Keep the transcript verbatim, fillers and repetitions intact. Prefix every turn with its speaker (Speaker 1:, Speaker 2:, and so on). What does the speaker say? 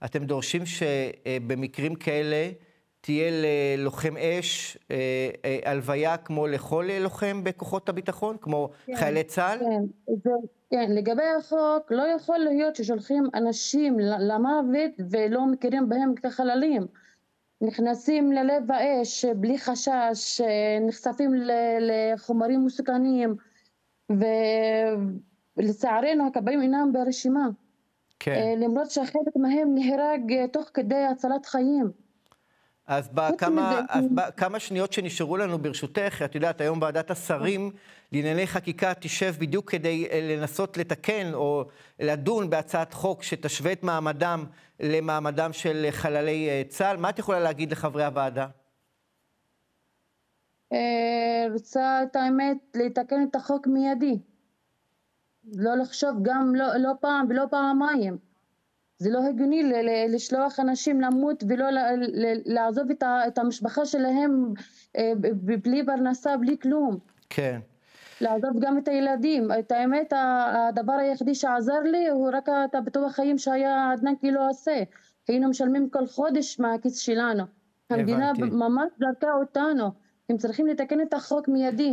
Speaker 1: אתם דורשים שבמקרים כאלה תהיה ללוחם אש הלוויה כמו לכל לוחם בכוחות הביטחון, כמו
Speaker 2: כן,
Speaker 1: חיילי צה"ל?
Speaker 2: כן, זה, כן, לגבי החוק, לא יכול להיות ששולחים אנשים למוות ולא מכירים בהם כחללים. נכנסים ללב האש בלי חשש, נחשפים לחומרים מסוכנים, ולצערנו הכבאים אינם ברשימה.
Speaker 1: כן.
Speaker 2: למרות שחלק מהם נהרג תוך כדי הצלת חיים.
Speaker 1: אז
Speaker 2: חוץ מזה,
Speaker 1: בכמה, אז בכמה שניות שנשארו לנו ברשותך, את יודעת, היום ועדת השרים לענייני חקיקה תשב בדיוק כדי לנסות לתקן או לדון בהצעת חוק שתשווה את מעמדם למעמדם של חללי צה"ל. מה את יכולה להגיד לחברי הוועדה?
Speaker 2: רוצה את האמת לתקן את החוק מיידי. לא לחשוב גם לא, לא פעם ולא פעמיים. זה לא הגיוני לשלוח אנשים למות ולא לעזוב את המשפחה שלהם בלי פרנסה, בלי כלום.
Speaker 1: כן.
Speaker 2: לעזוב גם את הילדים. את האמת, הדבר היחידי שעזר לי הוא רק את הביטוח חיים שהיה עדנאן כאילו עושה. היינו משלמים כל חודש מהכיס שלנו. המדינה
Speaker 1: הבנתי.
Speaker 2: ממש זרקה אותנו. הם צריכים לתקן את החוק מיידי.